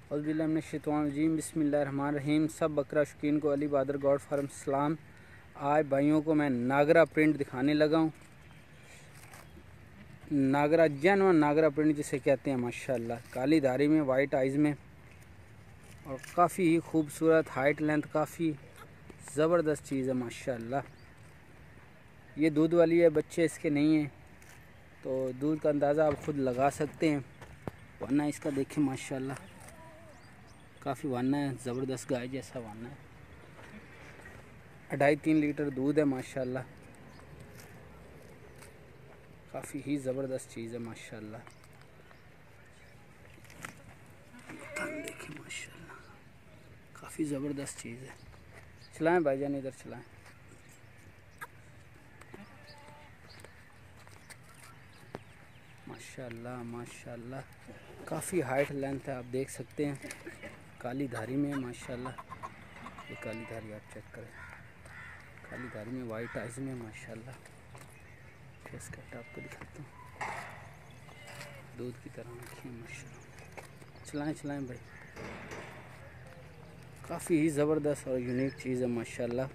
औज़ुबिल्लाहिमिनश्शैतानिर्रजीम बिस्मिल्लाहिर्रहमानिर्रहीम। सब बकरा शौकीन को अली बहादुर गॉड फार्म सलाम। आज भाइयों को मैं नागरा प्रिंट दिखाने लगा हूँ। नागरा जेन्युइन नागरा प्रिंट जिसे कहते हैं माशाल्लाह, काली धारी में वाइट आइज़ में, और काफ़ी ही खूबसूरत हाइट लेंथ, काफ़ी ज़बरदस्त चीज़ है माशाल्लाह। ये दूध वाली है, बच्चे इसके नहीं हैं तो दूध का अंदाज़ा आप ख़ुद लगा सकते हैं। वरना इसका देखें माशाल्लाह, काफ़ी वाना है, ज़बरदस्त गाय जैसा वाना है। 2.5-3 लीटर दूध है माशाल्लाह। काफ़ी ही ज़बरदस्त चीज़ है माशाल्लाह। देखिए माशाल्लाह, काफ़ी ज़बरदस्त चीज़ है। चलाएं भाईजान, इधर चलाएं। माशाल्लाह माशाल्लाह, काफ़ी हाइट लेंथ है, आप देख सकते हैं। काली धारी में माशाल्लाह, ये काली धारी आप चेक करें, काली धारी में वाइट आइज़ में माशाल्लाह। फेस कट आपको दिखाता हूँ, दूध की तरह रखिए माशाल्लाह। चलाएं चलाएं भाई, काफ़ी ही ज़बरदस्त और यूनिक चीज़ है माशाल्लाह।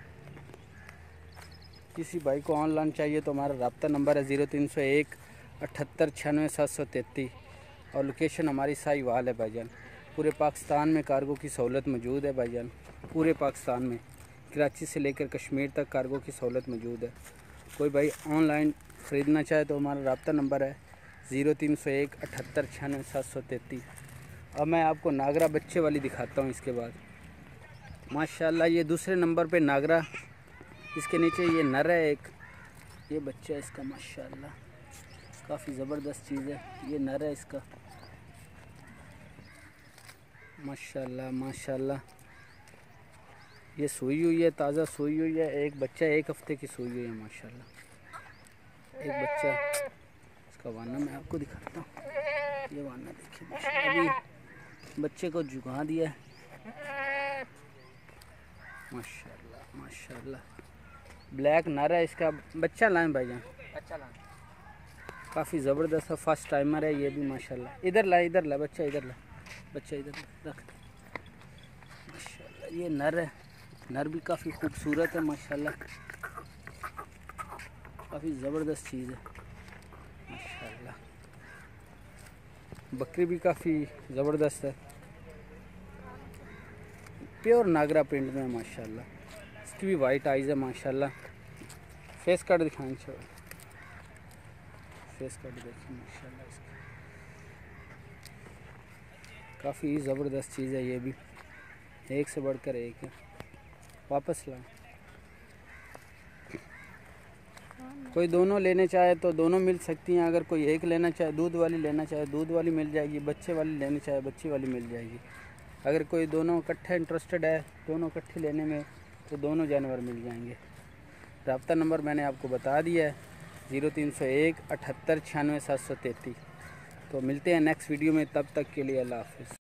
किसी भाई को ऑनलाइन चाहिए तो हमारा रब्ता नंबर है 0301 78 96 733 और लोकेशन हमारी साहिवाल है भाईजान। पूरे पाकिस्तान में कार्गो की सहूलत मौजूद है भाईजान। पूरे पाकिस्तान में कराची से लेकर कश्मीर तक कार्गो की सहूलत मौजूद है। कोई भाई ऑनलाइन ख़रीदना चाहे तो हमारा रब्ता नंबर है 0301 78 96 733। अब मैं आपको नागरा बच्चे वाली दिखाता हूँ। इसके बाद माशाल्लाह ये दूसरे नंबर पे नागरा, इसके नीचे ये नर है एक, ये बच्चा है इसका माशाल्लाह। काफ़ी ज़बरदस्त चीज़ है, ये नर है इसका माशाल्लाह माशाल्लाह। ये सूई हुई है, ताज़ा सूई हुई है। एक बच्चा 1 हफ्ते की सूई हुई है माशाल्लाह। एक बच्चा, इसका वाना मैं आपको दिखाता हूँ। ये वाना देखिए माशाल्लाह, अभी बच्चे को जुगा दिया है माशाल्लाह माशाल्लाह। ब्लैक नर है इसका। बच्चा लाएं भाईजान, बच्चा लाएं। काफ़ी ज़बरदस्त है, फर्स्ट टाइमर है ये भी माशाल्लाह। इधर ला, इधर ला बच्चा, इधर ला बच्चा, इधर रख माशाल्लाह। ये नर है, नर भी काफ़ी खूबसूरत है माशाल्लाह। काफ़ी ज़बरदस्त चीज़ है माशाल्लाह। बकरी भी काफ़ी ज़बरदस्त है, प्योर नागरा प्रिंट में है माशाल्लाह। इसकी भी वाइट आइज़ है माशाल्लाह। फेस कट दिखाएं, चलो फेस कट देखिए माशाल्लाह इसका। काफ़ी ही ज़बरदस्त चीज़ है ये भी, एक से बढ़कर एक है। वापस लाएं। कोई दोनों लेने चाहे तो दोनों मिल सकती हैं। अगर कोई एक लेना चाहे, दूध वाली लेना चाहे दूध वाली मिल जाएगी, बच्चे वाली लेनी चाहे बच्ची वाली मिल जाएगी। अगर कोई दोनों इकट्ठे इंटरेस्टेड है, दोनों इकट्ठे लेने में, तो दोनों जानवर मिल जाएंगे। रब्ता नंबर मैंने आपको बता दिया है 0301 78 96 733। तो मिलते हैं नेक्स्ट वीडियो में, तब तक के लिए अल्लाह हाफ़िज़।